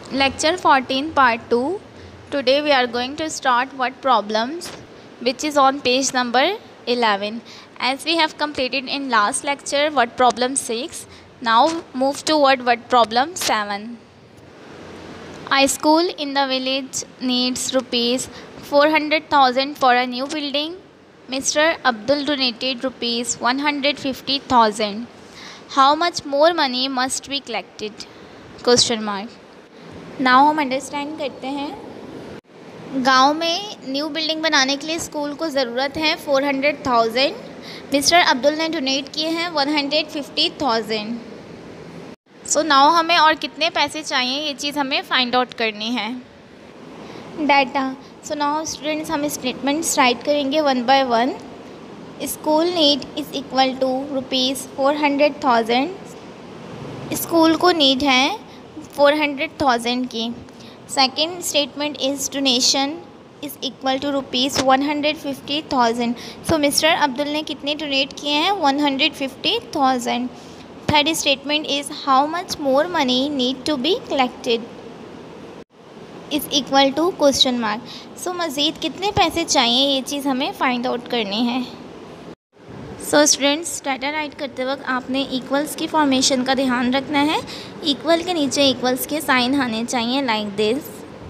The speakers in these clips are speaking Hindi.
Lecture 14 Part 2. Today we are going to start word problems, which is on page number 11. As we have completed in last lecture word problem 6, now move to word problem 7. A school in the village needs rupees 400,000 for a new building. Mr. Abdul donated rupees 150,000. How much more money must be collected? Question mark. Now हम अंडरस्टैंड करते हैं। गांव में न्यू बिल्डिंग बनाने के लिए स्कूल को ज़रूरत है 400,000। मिस्टर अब्दुल ने डोनेट किए हैं 150,000। सो नाउ हमें और कितने पैसे चाहिए ये चीज़ हमें फाइंड आउट करनी है। डाटा। सो नाउ स्टूडेंट्स हम स्टेटमेंट्स राइट करेंगे one by one. School need is equal to rupees 400,000। School को नीड है 400,000 की। Second statement is donation is equal to rupees 150,000। So mister Abdul ने कितने डोनेट किए हैं 150,000। Third statement is how much more money need to be collected is equal to question mark. So मज़ीद कितने पैसे चाहिए ये चीज़ हमें फाइंड आउट करनी है। सो स्टूडेंट्स डाटा राइट करते वक्त आपने इक्वल्स की फॉर्मेशन का ध्यान रखना है। इक्वल के नीचे इक्वल्स के साइन आने चाहिए लाइक दिस।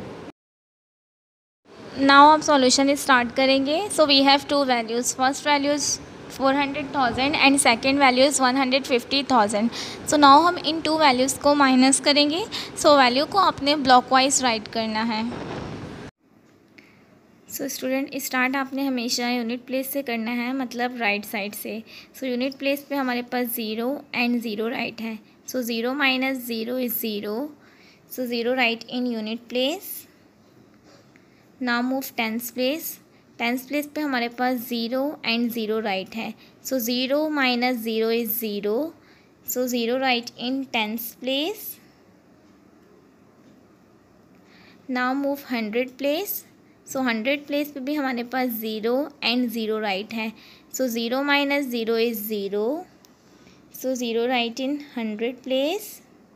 नाउ आप सॉल्यूशन स्टार्ट करेंगे। So we have two values. First values 400,000 and second value is 150,000। So now हम इन टू वैल्यूज़ को माइनस करेंगे। सो वैल्यू को आपने ब्लॉक वाइज राइट करना है। सो स्टूडेंट स्टार्ट आपने हमेशा यूनिट प्लेस से करना है, मतलब राइट साइड से। सो यूनिट प्लेस पे हमारे पास 0 एंड 0 राइट है। So 0 minus 0 is 0। So 0 write in unit place. Now move tens place. Tens place पे हमारे पास 0 एंड 0 राइट है। So 0 minus 0 is 0। So 0 write in tens place. Now move 100 place. So 100 place पे भी हमारे पास 0 एंड 0 राइट है। So 0 minus 0 is 0। So 0 write in 100 place.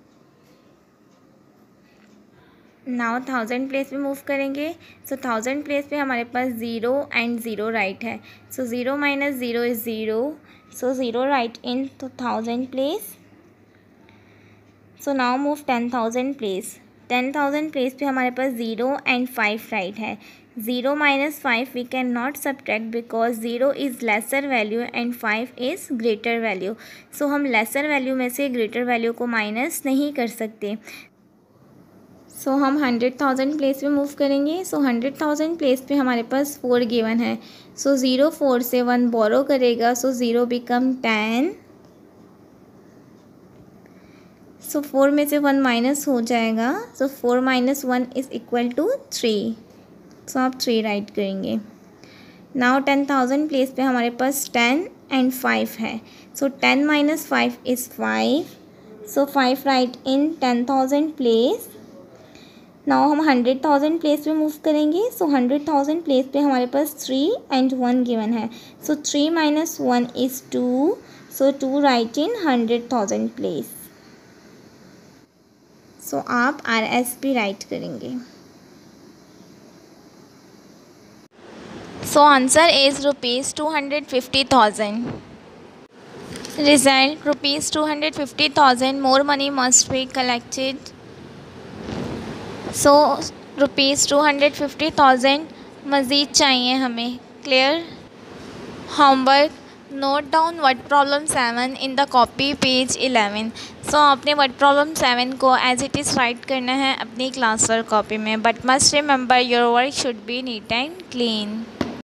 Now 1000 place पे मूव करेंगे। सो 1000 प्लेस पे हमारे पास 0 एंड 0 राइट है। So 0 minus 0 is 0। So 0 write in 1000 place. So now move 10,000 place. 10,000 place पे हमारे पास 0 एंड 5 राइट है। 0 minus 5 we can not subtract because 0 is lesser value and 5 is greater value. So हम लेसर वैल्यू में से ग्रेटर वैल्यू को माइनस नहीं कर सकते। सो हम 100,000 प्लेस पे मूव करेंगे। सो 100,000 प्लेस पे हमारे पास 4 गिवन है। सो 0 4 से 1 बोरो करेगा। सो 0 बिकम 10। सो 4 में से 1 माइनस हो जाएगा। So 4 minus 1 is equal to 3। So आप 3 राइट करेंगे। नाउ 10,000 प्लेस पे हमारे पास 10 एंड 5 है। So 10 minus 5 is 5। So 5 write in 10,000 place. Now हम 100,000 प्लेस पे मूव करेंगे। सो 100,000 प्लेस पे हमारे पास 3 एंड 1 गिवन है। So 3 minus 1 is 2। So 2 write in 100,000 place. So आप RSP राइट करेंगे। So answer is rupees 250,000। Result rupees 250,000 more money must be collected. So rupees 250,000 मज़ीद चाहिए हमें। Clear. Homework note down word problem 7 in the copy page 11। So आपने वर्ड प्रॉब्लम 7 को एज इट इज़ राइट करना है अपनी क्लास वर्क कॉपी में, but must remember your work should be neat and clean.